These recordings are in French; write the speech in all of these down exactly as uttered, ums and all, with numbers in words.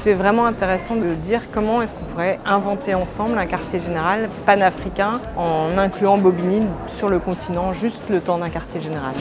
C'était vraiment intéressant de dire comment est-ce qu'on pourrait inventer ensemble un quartier général panafricain en incluant Bobigny sur le continent juste le temps d'un quartier général.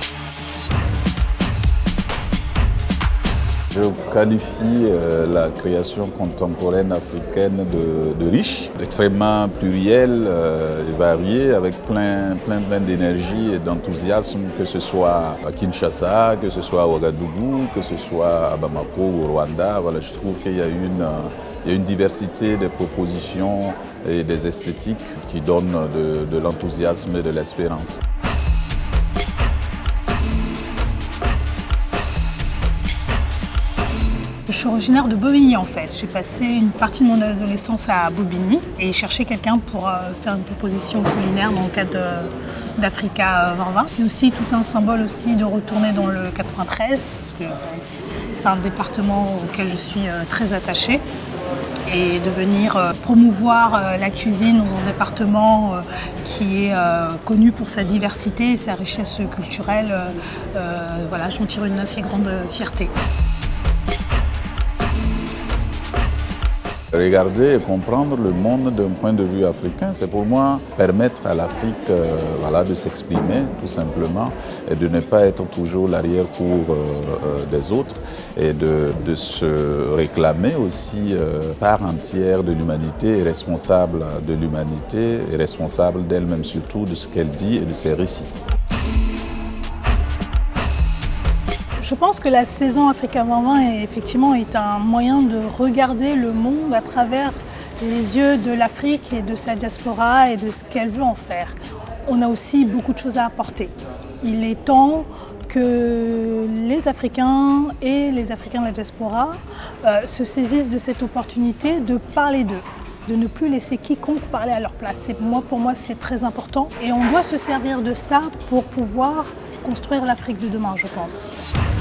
Je qualifie euh, la création contemporaine africaine de, de riche, d'extrêmement plurielle euh, et variée, avec plein, plein, plein d'énergie et d'enthousiasme, que ce soit à Kinshasa, que ce soit à Ouagadougou, que ce soit à Bamako ou au Rwanda. Voilà, je trouve qu'il y a une, euh, il y a une diversité des propositions et des esthétiques qui donnent de, de l'enthousiasme et de l'espérance. Je suis originaire de Bobigny en fait. J'ai passé une partie de mon adolescence à Bobigny et cherché quelqu'un pour faire une proposition culinaire dans le cadre d'Africa vingt vingt. C'est aussi tout un symbole aussi de retourner dans le quatre-vingt-treize parce que c'est un département auquel je suis très attachée et de venir promouvoir la cuisine dans un département qui est connu pour sa diversité et sa richesse culturelle. Voilà, j'en tire une assez grande fierté. Regarder et comprendre le monde d'un point de vue africain, c'est pour moi permettre à l'Afrique euh, voilà, de s'exprimer tout simplement et de ne pas être toujours l'arrière-cour euh, euh, des autres et de, de se réclamer aussi euh, part entière de l'humanité et responsable de l'humanité et responsable d'elle-même surtout de ce qu'elle dit et de ses récits. Je pense que la saison Africa vingt vingt est, effectivement est un moyen de regarder le monde à travers les yeux de l'Afrique et de sa diaspora et de ce qu'elle veut en faire. On a aussi beaucoup de choses à apporter. Il est temps que les Africains et les Africains de la diaspora euh, se saisissent de cette opportunité de parler d'eux, de ne plus laisser quiconque parler à leur place. Moi, pour moi, c'est très important et on doit se servir de ça pour pouvoir construire l'Afrique de demain, je pense.